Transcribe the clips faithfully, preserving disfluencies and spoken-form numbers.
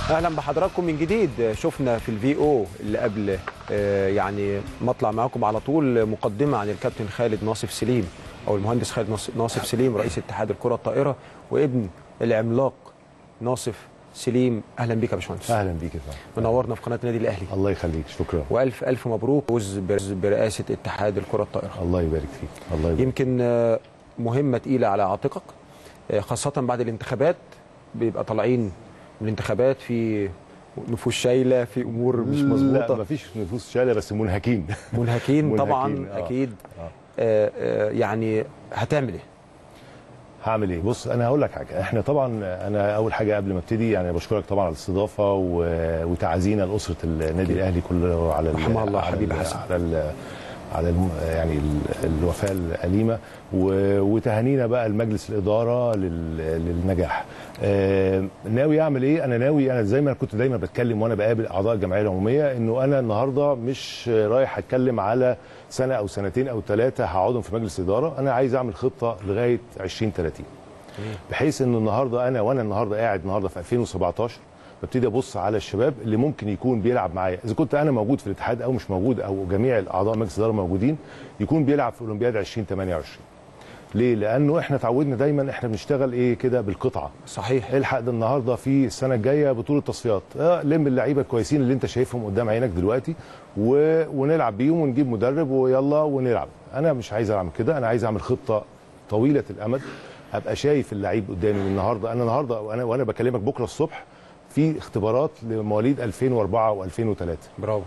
اهلا بحضراتكم من جديد. شفنا في الفي او اللي قبل يعني ما اطلع معاكم على طول مقدمه عن الكابتن خالد ناصف سليم او المهندس خالد ناصف سليم رئيس اتحاد الكره الطائره وابن العملاق ناصف سليم. اهلا بيك يا باشمهندس. اهلا بيك يا فندم. منورنا في قناه النادي الاهلي. الله يخليك، شكرا. والف الف مبروك فوز برئاسه اتحاد الكره الطائره. الله يبارك فيك. الله يبارك. يمكن مهمه تقيله على عاتقك، خاصه بعد الانتخابات. بيبقى طالعين من الانتخابات في نفوس شايله، في امور مش مظبوطه. لا مفيش نفوس شايله، بس منهكين منهكين طبعا. آه. اكيد. آه. آه آه يعني هتعمل ايه؟ هعمل ايه؟ بص انا هقول لك حاجه. احنا طبعا انا اول حاجه قبل ما ابتدي يعني بشكرك طبعا على الاستضافه وتعزينا لاسره النادي الاهلي كله على رحمه الله حبيبي حسن على على يعني الوفاه الأليمة، وتهانينا بقى المجلس الإدارة للنجاح. ناوي أعمل إيه؟ أنا ناوي، أنا زي ما كنت دايما بتكلم وأنا بقابل أعضاء الجمعية العمومية، إنه أنا النهاردة مش رايح أتكلم على سنة أو سنتين أو ثلاثة هقعدهم في مجلس الإدارة. أنا عايز أعمل خطة لغاية عشرين ثلاثين، بحيث إنه النهاردة أنا وأنا النهاردة قاعد النهاردة في ألفين وسبعتاشر ببتدي ابص على الشباب اللي ممكن يكون بيلعب معايا، اذا كنت انا موجود في الاتحاد او مش موجود او جميع الاعضاء مجلس الاداره موجودين، يكون بيلعب في اولمبياد ألفين وثمانية وعشرين. ليه؟ لانه احنا اتعودنا دايما احنا بنشتغل ايه كده بالقطعه. صحيح. الحق ده النهارده في السنه الجايه بطوله تصفيات، اه لم اللعيبه الكويسين اللي انت شايفهم قدام عينك دلوقتي و... ونلعب بيهم ونجيب مدرب ويلا ونلعب. انا مش عايز اعمل كده، انا عايز اعمل خطه طويله الامد، ابقى شايف اللعيب قدامي من النهارده. انا النهارده وانا وانا بكلمك بكره الصبح في اختبارات لمواليد ألفين وأربعة وألفين وثلاثة. برافو.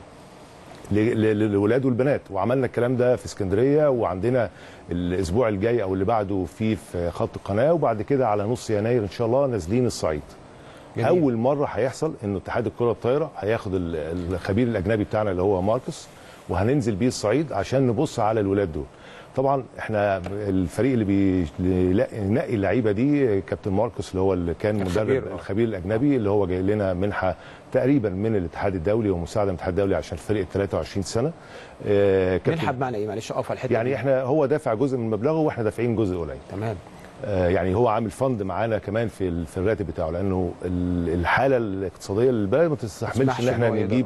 للولاد والبنات، وعملنا الكلام ده في اسكندريه، وعندنا الاسبوع الجاي او اللي بعده في في خط القناه، وبعد كده على نص يناير ان شاء الله نازلين الصعيد. جميل. اول مره هيحصل انه اتحاد الكره الطايره هياخد الخبير الاجنبي بتاعنا اللي هو ماركوس، وهننزل بيه الصعيد عشان نبص على الولاد دول. طبعا احنا الفريق اللي بينقي اللعيبه دي كابتن ماركوس اللي هو اللي كان مدرب الخبير الاجنبي اللي هو جاي لنا منحه تقريبا من الاتحاد الدولي ومساعده من الاتحاد الدولي عشان الفريق ثلاثة وعشرين سنه. آه منحه بمعنى ايه؟ معلش اقف على الحته يعني دي. احنا هو دافع جزء من مبلغه واحنا دافعين جزء قليل. تمام. آه يعني هو عامل فند معانا كمان في في الراتب بتاعه، لانه الحاله الاقتصاديه للبلد ما تستحملش ان احنا نجيب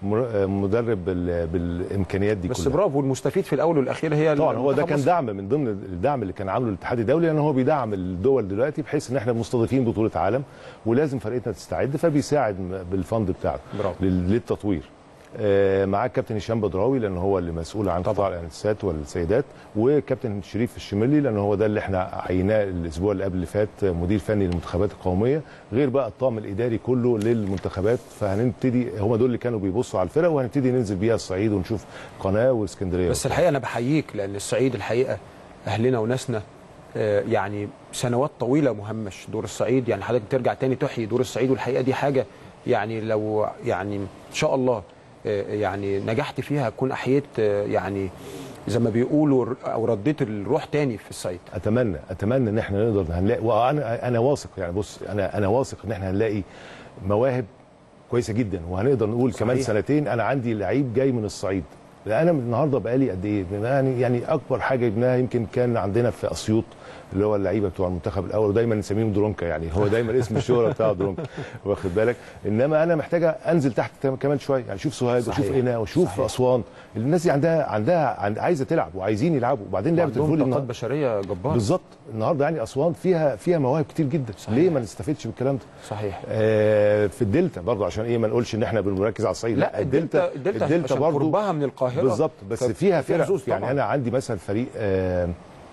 مدرب بالامكانيات دي بس كلها. بس برافو، والمستفيد في الاول والاخير هي طبعا. هو ده كان دعم من ضمن الدعم اللي كان عامله الاتحاد الدولي، لان هو بيدعم الدول دلوقتي بحيث ان احنا مستضيفين بطوله عالم ولازم فرقتنا تستعد، فبيساعد بالفند بتاعه للتطوير. آه معاه الكابتن هشام بدراوي لان هو اللي مسؤول عن قطاع الانسات والسيدات، وكابتن شريف الشملي لان هو ده اللي احنا عيناه الاسبوع اللي قبل اللي فات مدير فني للمنتخبات القوميه، غير بقى الطاقم الاداري كله للمنتخبات. فهنبتدي هم دول اللي كانوا بيبصوا على الفرق، وهنبتدي ننزل بيها الصعيد ونشوف قناه واسكندريه. بس الحقيقه انا بحييك، لان الصعيد الحقيقه اهلنا وناسنا آه يعني سنوات طويله مهمش دور الصعيد، يعني حضرتك ترجع تاني تحيي دور الصعيد، والحقيقه دي حاجه يعني لو يعني ان شاء الله يعني نجحت فيها اكون احييت يعني زي ما بيقولوا او رديت الروح تاني في الصعيد. اتمنى اتمنى ان احنا نقدر هنلاقي، وانا انا واثق يعني بص انا انا واثق ان احنا هنلاقي مواهب كويسه جدا، وهنقدر نقول صحيح. كمان سنتين انا عندي لعيب جاي من الصعيد. انا النهارده بقالي قد ايه يعني يعني اكبر حاجه جبناها يمكن كان عندنا في اسيوط اللي هو اللعيبه بتوع المنتخب الاول، ودايما نسميهم درونكا، يعني هو دايما اسم الشهره بتاعه درونكا، واخد بالك. انما انا محتاجه انزل تحت كمان شويه، يعني شوف سوهاج وشوف قنا وشوف اسوان، الناس دي عندها عندها عايزه تلعب وعايزين يلعبوا، وبعدين لعبه الفولي طاقات بشريه جباره بالظبط. النهارده يعني اسوان فيها فيها مواهب كتير جدا. صحيح. ليه ما نستفدش بالكلام ده؟ صحيح. آه في الدلتا برضه، عشان ايه ما نقولش ان احنا بنركز على الصعيد، لا الدلتا الدلتا, الدلتا برضه قربها من القاهره بالظبط، بس فيها فرق. يعني انا عندي مثلا فريق آه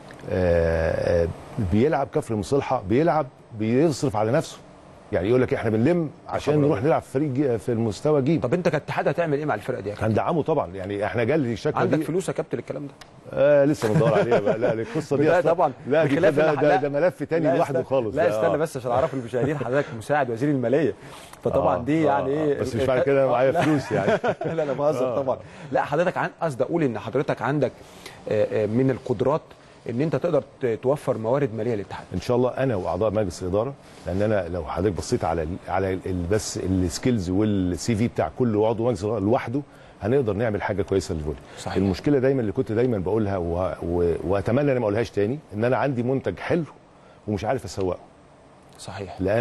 آه بيلعب كفر المصلحه، بيلعب بيصرف على نفسه، يعني يقول لك احنا بنلم عشان نروح نلعب في فريق في المستوى جيم. طب انت كاتحاد هتعمل ايه مع الفرقه دي؟ هندعمه طبعا، يعني احنا جالي شكوى. عندك دي. فلوس يا كابتن الكلام ده؟ آه لسه بندور عليها بقى. لا القصه دي لا طبعا لا دي ده, ده, ده ملف تاني لوحده خالص. لا استنى بس عشان اعرف المشاهدين، حضرتك مساعد وزير الماليه، فطبعا آه دي يعني ايه بس مش معنى كده معايا فلوس يعني. لا انا بهزر طبعا. لا حضرتك قصدي اقول ان حضرتك عندك من القدرات ان انت تقدر توفر موارد ماليه للاتحاد. ان شاء الله انا واعضاء مجلس الاداره، لان انا لو حضرتك بصيت على على بس السكيلز والسي في بتاع كل عضو مجلس الاداره لوحده هنقدر نعمل حاجه كويسه للفولي. المشكله دايما اللي كنت دايما بقولها و... و... واتمنى ان ما اقولهاش تاني، ان انا عندي منتج حلو ومش عارف اسوقه. صحيح. لانه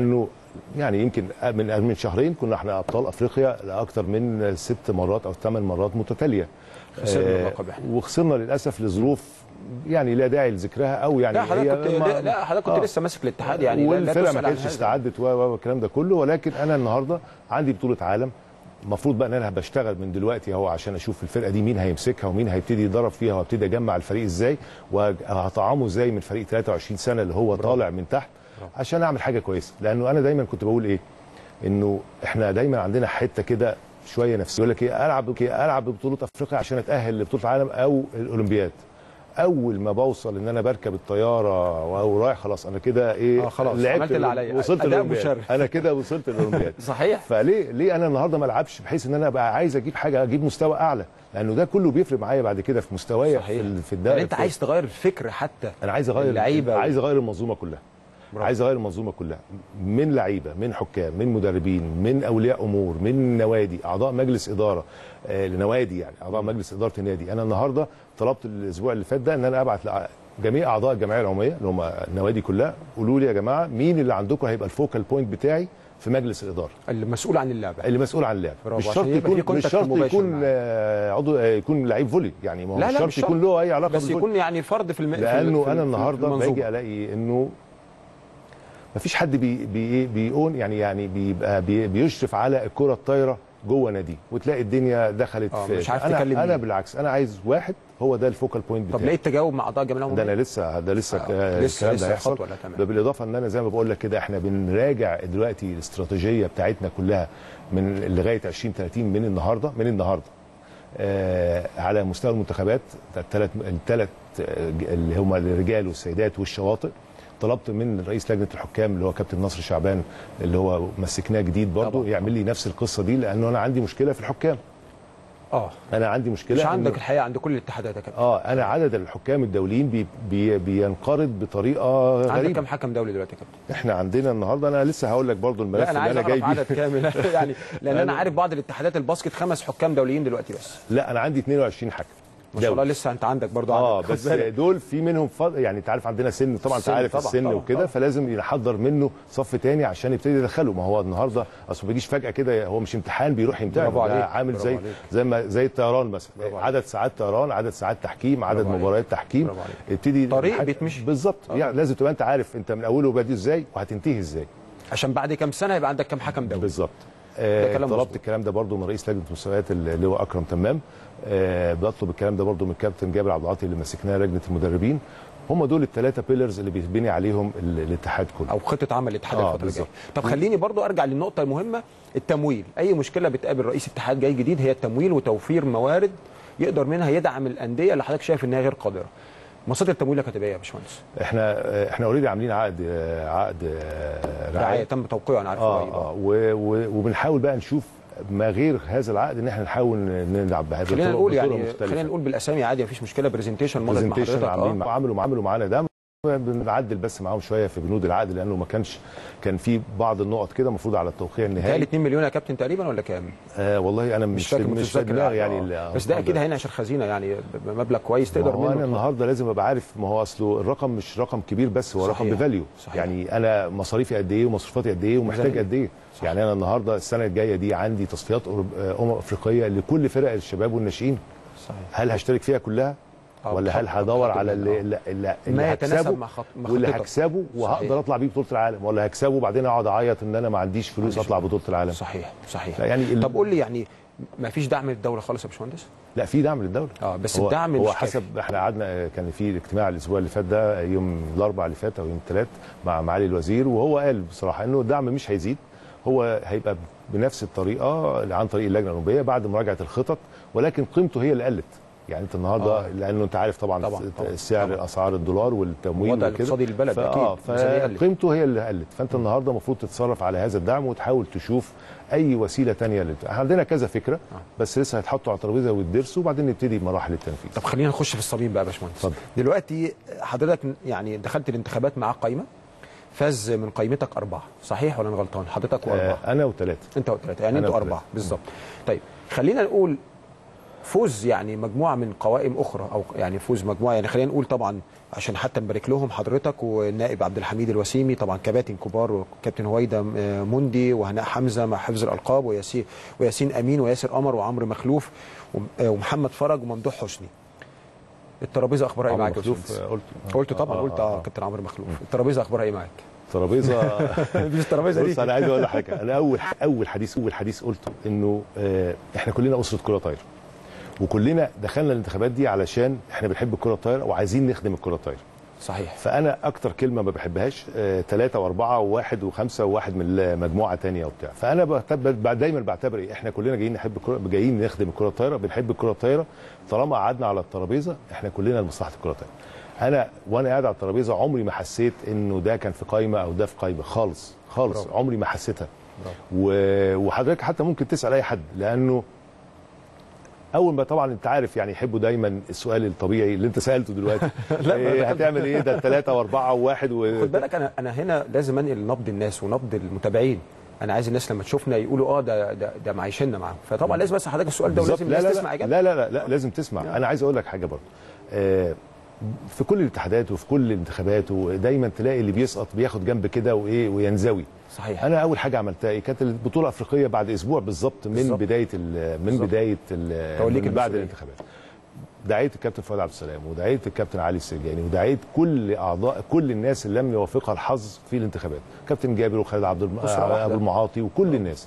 يعني يمكن من من شهرين كنا احنا ابطال افريقيا لاكثر من ست مرات او ثمان مرات متتاليه. خسرنا اللقب احنا وخسرنا للاسف لظروف يعني لا داعي لذكرها، او يعني لا حضرتك كنت لا, لا حضرتك كنت آه لسه ماسك الاتحاد يعني، والفرقه ما كانتش استعدت والكلام ده كله. ولكن انا النهارده عندي بطوله عالم، المفروض بقى ان انا بشتغل من دلوقتي اهو عشان اشوف الفرقه دي مين هيمسكها ومين هيبتدي يدرب فيها، وابتدي اجمع الفريق ازاي وهطعمه ازاي من فريق ثلاثة وعشرين سنه اللي هو طالع من تحت عشان اعمل حاجه كويسه. لانه انا دايما كنت بقول ايه، انه احنا دايما عندنا حته كده شويه نفسيه، يقول لك ايه العب العب ببطوله افريقيا عشان اتاهل لبطوله العالم او الاولمبياد. اول ما بوصل ان انا بركب الطياره او رايح خلاص انا كده ايه آه خلاص عملت اللي عليا، وصلت الاولمبياد، انا كده وصلت الاولمبياد. صحيح. فليه ليه انا النهارده ما العبش بحيث ان انا ابقى عايز اجيب حاجه، اجيب مستوى اعلى، لانه ده كله بيفرق معايا بعد كده في مستوايا في في الدوري. يعني انت عايز تغير الفكر، حتى انا عايز اغير اللعيبه، عايز اغير المنظومه كلها. برافو. عايز اغير المنظومه كلها، من لعيبه، من حكام، من مدربين، من اولياء امور، من نوادي، اعضاء مجلس اداره آه لنوادي، يعني اعضاء مجلس اداره النادي. انا النهارده طلبت الاسبوع اللي فات ده ان انا ابعت جميع اعضاء الجمعيه العموميه اللي هم النوادي كلها، قولوا لي يا جماعه مين اللي عندكم هيبقى الفوكال بوينت بتاعي في مجلس الاداره، اللي مسؤول عن اللعبه، اللي مسؤول عن اللعبه. مش شرط يكون مش شرط يكون عضو يكون لعيب فولي، يعني ما هو مش شرط يكون له اي علاقه بس يكون يعني فرد في الم... لانه في انا النهارده باجي الاقي انه ما فيش حد بي بي بيقون يعني يعني بيبقى بي بيشرف على الكره الطايره جوه نادي، وتلاقي الدنيا دخلت في مش عارف انا تكلم انا بالعكس انا عايز واحد هو ده الفوكال بوينت بتاعي. طب لقيت تجاوب مع اعضاء الجمعيه العموميه؟ ده انا لسه ده لسه آه. لسه الكلام ده هيحصل. ده بالاضافه ان انا زي ما بقول لك كده احنا بنراجع دلوقتي الاستراتيجيه بتاعتنا كلها من لغايه عشرين ثلاثين من النهارده من النهارده آه على مستوى المنتخبات الثلاث الثلاث اللي هم الرجال والسيدات والشواطئ. طلبت من رئيس لجنه الحكام اللي هو كابتن نصر شعبان اللي هو مسكناه جديد برضه يعمل لي نفس القصه دي، لانه انا عندي مشكله في الحكام. اه انا عندي مشكله مش عندك الحقيقه، عند كل الاتحادات يا كابتن. اه انا عدد الحكام الدوليين بي بي بينقرض بطريقه غريبه. عندك كام حكم دولي دلوقتي يا كابتن؟ احنا عندنا النهارده انا لسه هقول لك برضه الملف اللي انا جاي بيه. عدد كامل يعني، لان انا عارف بعض الاتحادات الباسكت خمس حكام دوليين دلوقتي بس. لا انا عندي اثنين وعشرين حكم ما شاء الله. لسه انت عندك برضه عدد. اه بس دول في منهم فض... يعني انت عارف عندنا سن طبعا، انت عارف طبعًا السن وكده، فلازم يحضر منه صف تاني عشان يبتدي يدخله. ما هو النهارده اصل ما بيجيش فجاه كده، هو مش امتحان بيروح يمتحن، ده عامل زي عليك. زي ما زي الطيران مثلا، عدد ساعات طيران، عدد ساعات تحكيم، عدد مباريات تحكيم، ابتدي طريق بيتمشي بالظبط. يعني لازم تبقى انت عارف انت من اوله وبادئ ازاي وهتنتهي ازاي، عشان بعد كام سنه يبقى عندك كام حكم دولي. بالظبط. آه طلبت الكلام ده برضو من رئيس لجنه المسابقات اللي هو اكرم تمام. آه بطلب الكلام ده برضو من الكابتن جابر عبد العاطي اللي مسكناه لجنه المدربين. هم دول الثلاثه بيلرز اللي بيتبني عليهم الاتحاد كله، او خطه عمل الاتحاد آه الفتره الجايه. طب خليني برضو ارجع للنقطه المهمه، التمويل. اي مشكله بتقابل رئيس اتحاد جاي جديد هي التمويل وتوفير موارد يقدر منها يدعم الانديه اللي حضرتك شايف انها غير قادره. مصادر التمويل هتبقى ايه يا باشمهندس؟ احنا احنا اوريدي عاملين عقد عقد رعايه تم توقيعه انا عارف اه اه وبنحاول بقى نشوف ما غير هذا العقد ان احنا نحاول نلعب بهذا خلينا نقول يعني خلينا نقول بالاسامي عادي مفيش مشكله. برزنتيشن مضت مع حضرتك عاملين عملوا عملوا معانا ده، بنعدل بس معاهم شويه في بنود العقد لانه ما كانش كان في بعض النقط كده المفروض على التوقيع النهائي. كان اتنين مليون يا كابتن تقريبا ولا كام؟ آه والله انا مش فاكر مش فاكر يعني آه. بس ده اكيد هينعش الخزينه يعني بمبلغ كويس تقدر منه. انا النهارده لازم ابقى عارف، ما هو اصله الرقم مش رقم كبير بس هو صحيح. رقم بفاليو. يعني انا مصاريفي قد ايه ومصروفاتي قد ايه ومحتاج قد ايه. يعني انا النهارده السنه الجايه دي عندي تصفيات امم افريقيه لكل فرق الشباب والناشئين. صحيح. هل هشترك فيها كلها؟ ولا هل هدور على اللي اللي, اللي, اللي هكسبه واللي هكسبه وهقدر اطلع بيه بطوله العالم، ولا هكسبه وبعدين اقعد اعيط ان انا ما عنديش فلوس اطلع بطوله العالم؟ صحيح صحيح. يعني طب قول لي يعني ما فيش دعم للدوله خالص يا باشمهندس؟ لا في دعم للدوله اه بس هو الدعم هو مش حسب كافي. احنا قعدنا كان في اجتماع الاسبوع اللي فات ده يوم الاربعاء اللي فات او يوم الثلاث مع معالي الوزير، وهو قال بصراحه انه الدعم مش هيزيد، هو هيبقى بنفس الطريقه عن طريق اللجنه الاولمبيه بعد مراجعه الخطط، ولكن قيمته هي اللي قلت. يعني انت النهارده آه. لانه انت عارف طبعا, طبعًا, طبعًا سعر طبعًا. اسعار الدولار والتمويل وكده الاقتصادي للبلد اكيد فقيمته هي اللي قلت. فانت النهارده المفروض تتصرف على هذا الدعم وتحاول تشوف اي وسيله ثانيه للت... عندنا كذا فكره آه. بس لسه هيتحطوا على الترابيزه ويدرسوا وبعدين نبتدي بمراحل التنفيذ. طب خلينا نخش في الصميم بقى يا باشمهندس. دلوقتي حضرتك يعني دخلت الانتخابات مع قائمه، فاز من قائمتك اربعه، صحيح ولا انا غلطان؟ حضرتك واربعه. آه انا وثلاثه. انت وثلاثه يعني انتوا اربعه بالظبط. طيب خلينا نقول فوز يعني مجموعه من قوائم اخرى، او يعني فوز مجموعه، يعني خلينا نقول طبعا عشان حتى نبارك لهم حضرتك والنائب عبد الحميد الوسيمي، طبعا كباتن كبار، وكابتن هويدا مندي وهناء حمزه مع حفظ الالقاب، وياسين وياسين امين وياسر قمر وعمرو مخلوف ومحمد فرج وممدوح حسني. الترابيزه اخبارها ايه معاك يا استاذ؟ قلت قلت طبعا قلت اه كابتن عمرو مخلوف. الترابيزه اخبارها ايه معاك؟ الترابيزه مش الترابيزه دي. بص انا عايز اقول لك حاجه، انا اول اول حديث اول حديث قلته انه آه احنا كلنا اسره كره طايره، وكلنا دخلنا الانتخابات دي علشان احنا بنحب الكره الطايره وعايزين نخدم الكره الطايره. صحيح. فانا اكتر كلمه ما بحبهاش ثلاثه آه واربعه وواحد وخمسه وواحد من مجموعه ثانيه وبتاع، فانا بعتبر دايما بعتبر ايه، احنا كلنا جايين نحب الكره، جايين نخدم الكره الطايره، بنحب الكره الطايره. طالما قعدنا على الترابيزه احنا كلنا لمصلحه الكره الطايره. انا وانا قاعد على الترابيزه عمري ما حسيت انه ده كان في قايمه او ده في قايمه خالص خالص. برافو. عمري ما حسيتها. وحضرتك حتى ممكن تسال اي حد، لانه اول ما طبعا انت عارف يعني يحبوا دايما السؤال الطبيعي اللي انت سالته دلوقتي. لا إيه هتعمل ايه ده ثلاثه واربعه وواحد و... خد بالك انا انا هنا لازم انقل نبض الناس ونبض المتابعين. انا عايز الناس لما تشوفنا يقولوا اه ده ده ده معيشنا معاهم، فطبعا لازم بس حضرتك السؤال ده ولازم الناس تسمع اجابته. لا لا لا لا لازم تسمع. يعني. انا عايز اقول لك حاجه برضه، آه في كل الاتحادات وفي كل الانتخابات ودايما تلاقي اللي بيسقط بياخد جنب كده وايه وينزوي. صحيح. انا اول حاجه عملتها ايه، كانت البطوله الافريقيه بعد اسبوع بالظبط من بالزبط. بدايه ال من بالزبط. بدايه ال من بعد الانتخابات. دعيت الكابتن فؤاد عبد السلام ودعيت الكابتن علي السرجاني ودعيت كل اعضاء كل الناس اللي لم يوافقها الحظ في الانتخابات، كابتن جابر وخالد عبد الم... ابو المعاطي وكل الناس،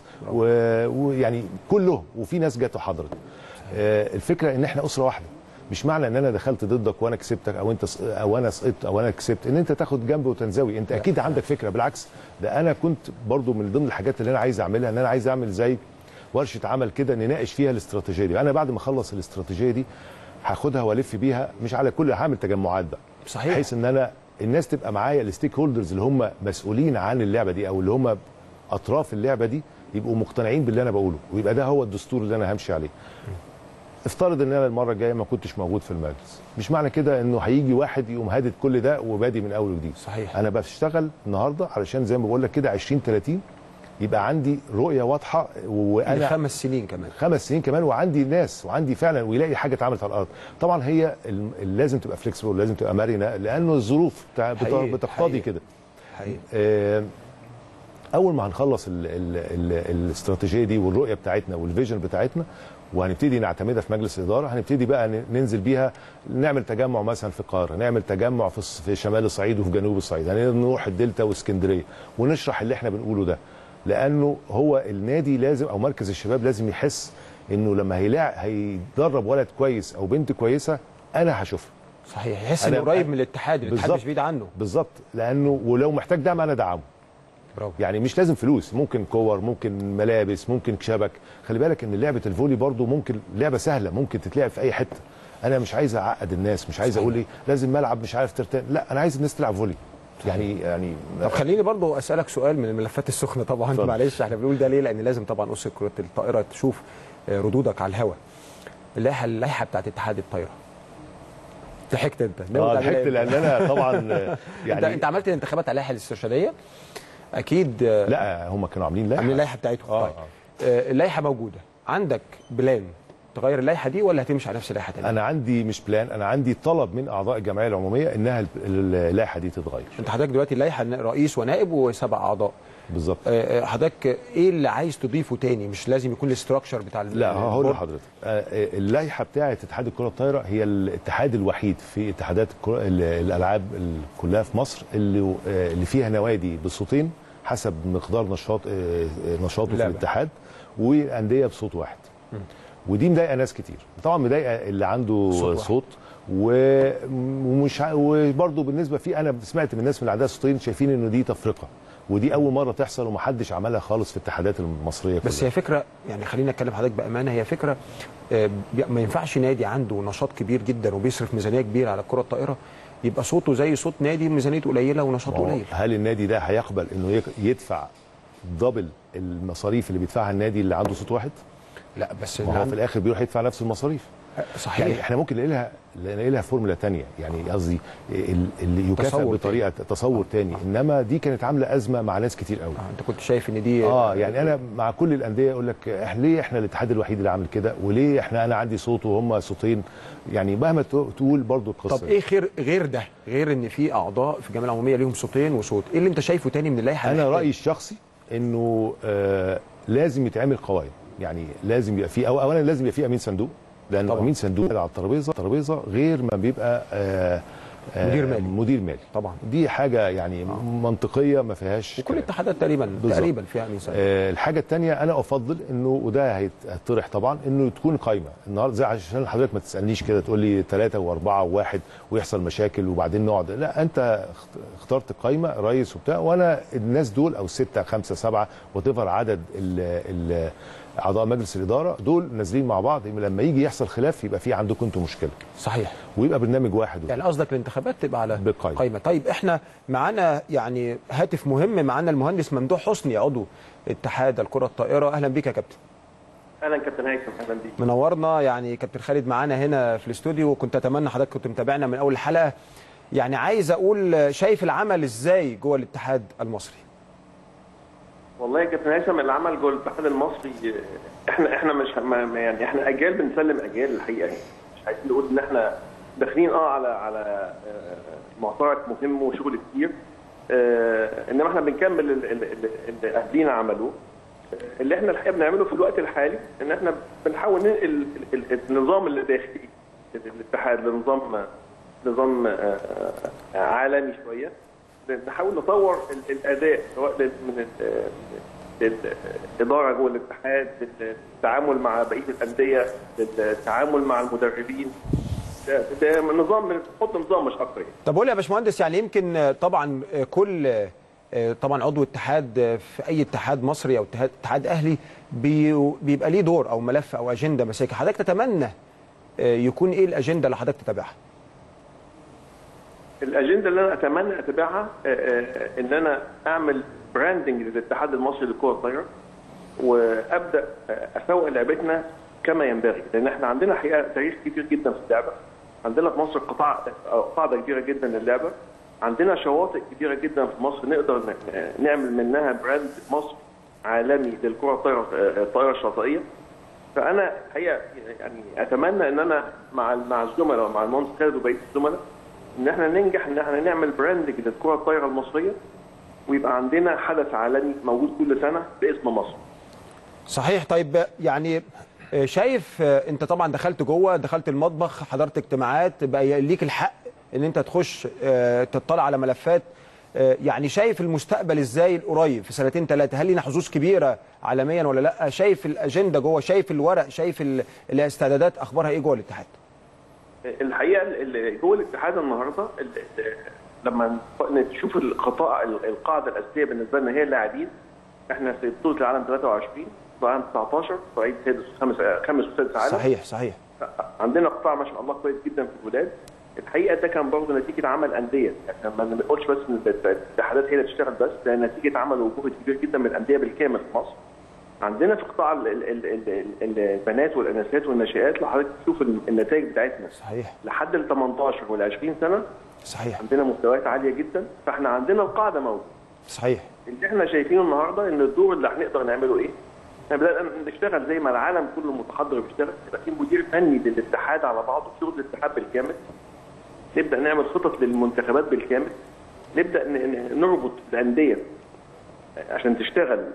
ويعني كلهم، وفي ناس جت وحضرت. آه الفكره ان احنا اسره واحده، مش معنى ان انا دخلت ضدك وانا كسبتك او انت او انا سقطت او انا كسبت ان انت تاخد جنب وتنزوي. انت اكيد عندك فكره، بالعكس ده انا كنت برضو من ضمن الحاجات اللي انا عايز اعملها ان انا عايز اعمل زي ورشه عمل كده نناقش فيها الاستراتيجيه دي. انا بعد ما اخلص الاستراتيجيه دي هاخدها والف بيها، مش على كل، هعمل تجمعات بقى. صحيح. بحيث ان انا الناس تبقى معايا، الستيك هولدرز اللي هم مسؤولين عن اللعبه دي او اللي هم اطراف اللعبه دي يبقوا مقتنعين باللي انا بقوله، ويبقى ده هو الدستور اللي انا همشي عليه. افترض ان انا المره الجايه ما كنتش موجود في المجلس، مش معنى كده انه هيجي واحد يقوم هادد كل ده وبادي من اول وجديد. صحيح. انا بشتغل النهارده علشان زي ما بقول لك كده عشرين ثلاثين يبقى عندي رؤيه واضحه، وانا خمس سنين كمان خمس سنين كمان وعندي ناس وعندي فعلا ويلاقي حاجه اتعملت على الارض. طبعا هي لازم تبقى فليكسبل، لازم تبقى مرنه، لانه الظروف بتقتضي كده. حقيقي. اول ما هنخلص ال ال ال الاستراتيجيه دي والرؤيه بتاعتنا والفيجن بتاعتنا وهنبتدي نعتمدها في مجلس الاداره، هنبتدي بقى ننزل بيها، نعمل تجمع مثلا في القاهره، نعمل تجمع في في شمال الصعيد وفي جنوب الصعيد، هنروح الدلتا واسكندريه ونشرح اللي احنا بنقوله ده. لانه هو النادي لازم او مركز الشباب لازم يحس انه لما هيلاعب هيدرب ولد كويس او بنت كويسه انا هشوفها. صحيح. يحس انه قريب من الاتحاد، الاتحاد مش بعيد عنه. بالظبط. لانه ولو محتاج دعم انا ادعمه. برافو. يعني مش لازم فلوس، ممكن كور، ممكن ملابس، ممكن شبك. خلي بالك ان لعبه الفولي برضو ممكن لعبه سهله ممكن تتلعب في اي حته. انا مش عايز اعقد الناس، مش عايز اقول ايه لازم ملعب مش عارف ترتاح، لا انا عايز الناس تلعب فولي. يعني يعني طب خليني برضو اسالك سؤال من الملفات السخنه طبعا. معلش احنا بنقول ده ليه؟ لان لازم طبعا اسره كره الطائره تشوف ردودك على الهواء. اللائحه اللائحه بتاعت اتحاد الطايره. ضحكت انت؟ اه ضحكت لان انا طبعا يعني انت انت عملت الانتخابات على اللائحه الاسترشاديه اكيد. لا هم كانوا عاملين لائحه، عاملين اللائحه بتاعتهم. آه. طيب آه. اللائحه موجوده عندك، بلان تغير اللائحه دي ولا هتمشي على نفس اللائحه تاني؟ انا عندي مش بلان، انا عندي طلب من اعضاء الجمعيه العموميه انها اللائحه دي تتغير. انت حضرتك دلوقتي اللائحه رئيس ونائب وسبع اعضاء بالظبط. آه حضرتك ايه اللي عايز تضيفه تاني؟ مش لازم يكون الاستراكشر بتاع لا هقول لحضرتك آه اللائحه بتاعه اتحاد الكره الطايره هي الاتحاد الوحيد في اتحادات الالعاب كلها في مصر اللي آه اللي فيها نوادي بصوتين حسب مقدار نشاط آه نشاطه في الاتحاد، وانديه بصوت واحد. م. ودي مضايقه ناس كتير طبعا، مضايقه اللي عنده صوت, صوت ومش وبرده بالنسبه في انا سمعت من الناس من اللي عندها صوتين شايفين انه دي تفرقه، ودي اول مره تحصل ومحدش عملها خالص في الاتحادات المصريه كلها. بس هي فكره يعني خلينا اتكلم حضرتك بامانه، هي فكره ما ينفعش نادي عنده نشاط كبير جدا وبيصرف ميزانيه كبيره على الكره الطائره يبقى صوته زي صوت نادي ميزانيته قليله ونشاطه قليل. هل النادي ده هيقبل انه يدفع دبل المصاريف اللي بيدفعها النادي اللي عنده صوت واحد؟ لا بس هو في الاخر بيروح يدفع نفس المصاريف. صحيح. يعني احنا ممكن نلاقي لها نلاقي لها فورمولا ثانيه، يعني قصدي اللي يكافئ بطريقه تاني. تصور ثاني، انما دي كانت عامله ازمه مع ناس كتير قوي. آه. انت كنت شايف ان دي اه يعني انا مع كل الانديه يقول لك احنا ليه احنا الاتحاد الوحيد اللي عامل كده، وليه احنا انا عندي صوت وهم صوتين، يعني مهما تقول برضو القصه. طب ايه خير غير ده، غير ان في اعضاء في الجمعيه العموميه ليهم صوتين وصوت، ايه اللي انت شايفه تاني من اللائحه؟ انا رايي الشخصي انه آه لازم يتعمل قوائم، يعني لازم يبقى في، أو اولا لازم يبقى في امين صندوق، لان امين صندوق على الترابيزه الترابيزه غير ما بيبقى آه آه مدير مالي. مدير مالي طبعا دي حاجه يعني آه. منطقيه ما فيهاش، وكل الاتحادات تقريبا بالزبط. تقريبا فيها امين صندوق. آه الحاجه الثانيه انا افضل انه، وده هيطرح طبعا، انه تكون قايمه النهارده، زي عشان حضرتك ما تسالنيش كده تقول لي ثلاثه واربعه وواحد ويحصل مشاكل وبعدين نقعد، لا انت اخترت قايمه رئيس وبتاع، وانا الناس دول او سته خمسه سبعه وتفر عدد ال ال اعضاء مجلس الاداره دول نازلين مع بعض، لما يجي يحصل خلاف يبقى في عندكم انتم مشكله. صحيح. ويبقى برنامج واحد. يعني قصدك الانتخابات تبقى على بالقايمه. قايمه. طيب احنا معانا يعني هاتف مهم، معانا المهندس ممدوح حسني عضو اتحاد الكره الطائره. اهلا بيك يا كابتن. اهلا كابتن هيثم. اهلا بيك. منورنا. يعني كابتن خالد معانا هنا في الاستوديو، وكنت اتمنى حضرتك كنت متابعنا من اول الحلقه. يعني عايز اقول شايف العمل ازاي جوه الاتحاد المصري؟ والله يا كابتن هيثم العمل جوه الاتحاد المصري احنا احنا مش يعني احنا اجيال بنسلم اجيال الحقيقه، يعني مش عايزين نقول ان احنا داخلين اه على على معترك مهم وشغل كتير، اه انما احنا بنكمل اللي اهلينا عملوه. اللي احنا الحقيقه بنعمله في الوقت الحالي ان احنا بنحاول ننقل النظام اللي داخلي الاتحاد لنظام نظام عالمي شويه، نحاول نطور الاداء سواء من الاداره جوه الاتحاد، التعامل مع بقيه الانديه، التعامل مع المدربين. ده, ده نظام بنحط نظام مش اكتر يعني. طب قول يا باشمهندس، يعني يمكن طبعا كل طبعا عضو اتحاد في اي اتحاد مصري او اتحاد اهلي بيبقى ليه دور او ملف او اجنده ماسكها، حضرتك تتمنى يكون ايه الاجنده اللي حضرتك تتابعها؟ الاجنده اللي انا اتمنى اتابعها ان انا اعمل براندنج للاتحاد المصري للكره الطايره، وابدا اسوق لعبتنا كما ينبغي، لان احنا عندنا حقيقه تاريخ كبير جدا في اللعبه، عندنا في مصر قطاع قاعده كبيره جدا للعبه، عندنا شواطئ كبيره جدا في مصر نقدر نعمل منها براند مصر عالمي للكره الطايره الطايره الشاطئيه. فانا حقيقه يعني اتمنى ان انا مع مع الزملاء ومع المهندس خالد وبقيه الزملاء ان احنا ننجح ان احنا نعمل براندنج للكره الطايره المصريه، ويبقى عندنا حدث عالمي موجود كل سنه باسم مصر. صحيح. طيب يعني شايف انت طبعا دخلت جوه، دخلت المطبخ، حضرت اجتماعات، بقى ليك الحق ان انت تخش تطلع على ملفات، يعني شايف المستقبل ازاي القريب في سنتين ثلاثه؟ هل لينا حظوظ كبيره عالميا ولا لا؟ شايف الاجنده جوه، شايف الورق، شايف الاستعدادات اخبارها ايه جوه الاتحاد؟ الحقيقه اللي جوه الاتحاد النهارده لما نشوف القطاع القاعده الاساسيه بالنسبه لنا هي اللاعبين، احنا في بطوله العالم ثلاثة وعشرين، العالم تسعتاشر، صعيد سادس وخامس خامس وسادس عالم. صحيح صحيح. عندنا قطاع ما شاء الله كويس جدا في الولاد. الحقيقه ده كان برضه نتيجه عمل انديه، يعني ما بنقولش بس ان الاتحادات هي اللي تشتغل بس، ده نتيجه عمل وجهد كبير جدا من الانديه بالكامل في مصر. عندنا في قطاع البنات والاناثات والناشئات، لو حضرتك تشوف النتائج بتاعتنا صحيح لحد ال تمنتاشر وال عشرين سنه صحيح عندنا مستويات عاليه جدا، فاحنا عندنا القاعده موجوده. صحيح. اللي احنا شايفينه النهارده ان الدور اللي هنقدر نعمله ايه؟ احنا بدأنا نشتغل زي ما العالم كله متحضر بيشتغل، يبقى في مدير فني للاتحاد على بعضه، شغل الاتحاد بالكامل. نبدا نعمل خطط للمنتخبات بالكامل، نبدا نربط الانديه عشان تشتغل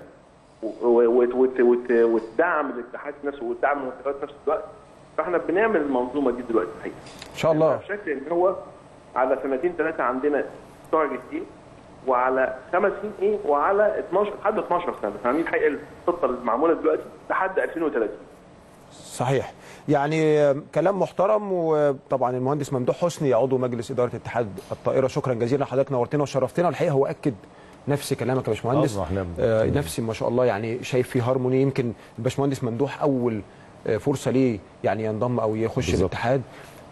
وتدعم الاتحاد نفسه وتدعم المنتخبات في نفس الوقت. فاحنا بنعمل المنظومه دي دلوقتي الحقيقه ان شاء الله، بشكل ان هو على سنتين ثلاثه عندنا تارجت ايه، وعلى خمس سنين ايه، وعلى اتناشر لحد اتناشر سنه. فاهمين الحقيقه الخطه المعموله دلوقتي لحد ألفين وثلاثين. صحيح. يعني كلام محترم. وطبعا المهندس ممدوح حسني عضو مجلس اداره اتحاد الطائره، شكرا جزيلا لحضرتك، نورتنا وشرفتنا. والحقيقه هو اكد نفس كلامك يا باشمهندس، آه نفسي ما شاء الله، يعني شايف في هارموني. يمكن الباشمهندس ممدوح اول آه فرصه ليه يعني ينضم او يخش بالزبط. الاتحاد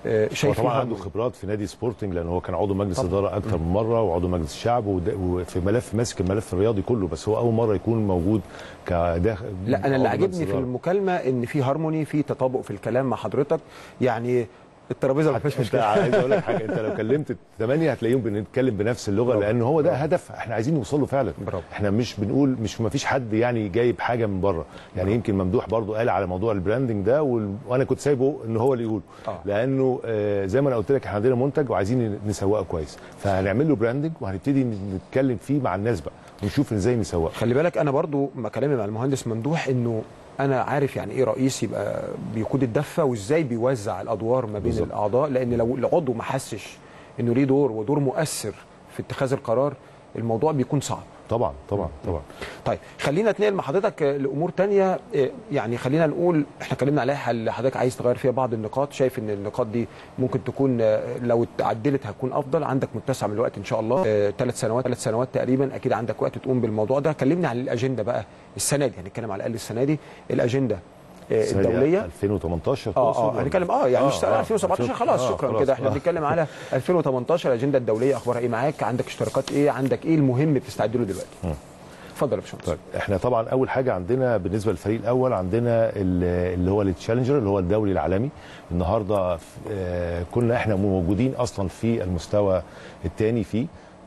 شايف طبعا عنده خبرات في نادي سبورتنج، لان هو كان عضو مجلس طبعا. اداره اكتر من مره وعضو مجلس الشعب وفي ملف ماسك الملف الرياضي كله، بس هو اول مره يكون موجود كداخل. لا انا اللي عجبني في المكالمه ان في هارموني، في تطابق في الكلام مع حضرتك، يعني الترابيزه ما فيهاش مشكله. عايز اقول لك حاجه، انت لو كلمت الثمانيه هتلاقيهم بنتكلم بنفس اللغه، برافو. لان هو ده برافو. هدف احنا عايزين نوصل له فعلا. برافو. احنا مش بنقول مش ما فيش حد يعني جايب حاجه من بره، يعني برافو. يمكن ممدوح برضو قال على موضوع البراندنج ده و... وانا كنت سايبه ان هو اللي يقول آه. لانه آه زي ما انا قلت لك احنا عندنا منتج وعايزين نسوقه كويس، فهنعمل له براندنج وهنبتدي نتكلم فيه مع الناس بقى ونشوف ازاي نسوقه. خلي بالك انا برضو ما كلامي مع المهندس ممدوح انه انا عارف يعني ايه رئيس يبقى بيقود الدفه وازاي بيوزع الادوار ما بين بالزبط. الاعضاء، لان لو العضو ما حسش انه ليه دور ودور مؤثر في اتخاذ القرار الموضوع بيكون صعب. طبعا طبعا طبعا. طيب خلينا اتنقل مع حضرتك لامور ثانيه، يعني خلينا نقول احنا اتكلمنا عليها اللي حضرتك عايز تغير فيها بعض النقاط، شايف ان النقاط دي ممكن تكون لو اتعدلت هتكون افضل، عندك متسع من الوقت ان شاء الله، ثلاث سنوات ثلاث سنوات تقريبا اكيد عندك وقت تقوم بالموضوع ده. كلمني عن الاجنده بقى السنه دي، هنتكلم على الاقل السنه دي الاجنده الدوليه ألفين وتمنتاشر. اه اه هنتكلم اه يعني مش آه ألفين وسبعتاشر خلاص آه شكرا كده، احنا بنتكلم على ألفين وتمنتاشر. الاجنده الدوليه اخبارها ايه معاك؟ عندك اشتراكات ايه؟ عندك ايه المهم بتستعد له دلوقتي؟ م. اتفضل يا باشمهندس. طيب احنا طبعا اول حاجه عندنا بالنسبه للفريق الاول عندنا اللي هو التشالنجر اللي هو الدولي العالمي. النهارده اه كنا احنا موجودين اصلا في المستوى الثاني فيه،